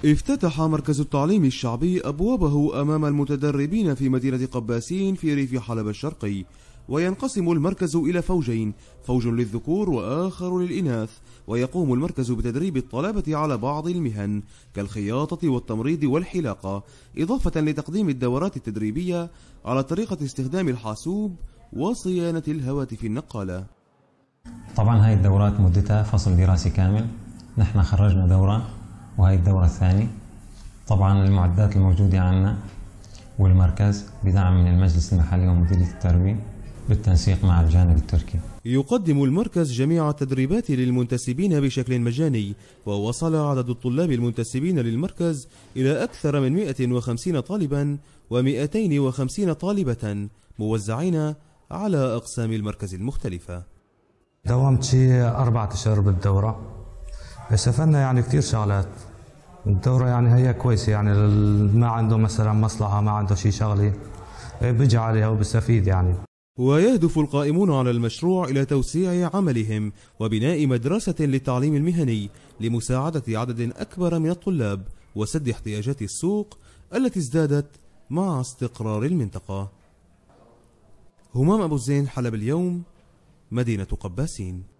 افتتح مركز التعليم الشعبي أبوابه أمام المتدربين في مدينة قباسين في ريف حلب الشرقي، وينقسم المركز إلى فوجين، فوج للذكور وآخر للإناث، ويقوم المركز بتدريب الطلبة على بعض المهن كالخياطة والتمريض والحلاقة، إضافة لتقديم الدورات التدريبية على طريقة استخدام الحاسوب وصيانة الهواتف النقالة. طبعا هاي الدورات مدتها فصل دراسي كامل، نحن خرجنا دورة وهي الدورة الثانية. طبعا المعدات الموجودة عندنا والمركز بدعم من المجلس المحلي ومديرية التربية بالتنسيق مع الجانب التركي. يقدم المركز جميع التدريبات للمنتسبين بشكل مجاني، ووصل عدد الطلاب المنتسبين للمركز إلى أكثر من 150 طالبا و250 طالبة موزعين على أقسام المركز المختلفة. دومت شي 4 أشهر بالدورة، استفدنا يعني كثير شغلات. الدورة يعني هي كويسة، يعني ما عنده مثلا مصلحة، ما عنده شي شغلة بيجي عليها وبستفيد يعني. ويهدف القائمون على المشروع إلى توسيع عملهم وبناء مدرسة للتعليم المهني لمساعدة عدد أكبر من الطلاب وسد احتياجات السوق التي ازدادت مع استقرار المنطقة. همام أبو الزين، حلب اليوم، مدينة قباسين.